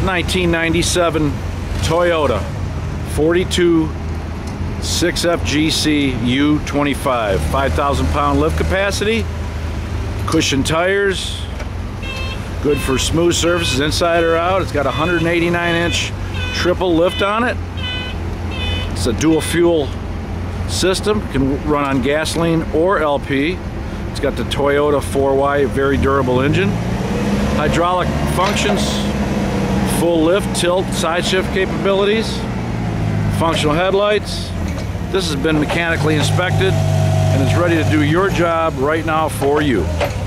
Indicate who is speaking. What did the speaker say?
Speaker 1: 1997 Toyota 42 6FGCU25, 5,000 pound lift capacity, cushion tires, good for smooth surfaces inside or out. It's got a 189-inch triple lift on it. It's a dual fuel system, can run on gasoline or LP. It's got the Toyota 4Y, very durable engine. Hydraulic functions, full lift, tilt, side shift capabilities, functional headlights. This has been mechanically inspected and it's ready to do your job right now for you.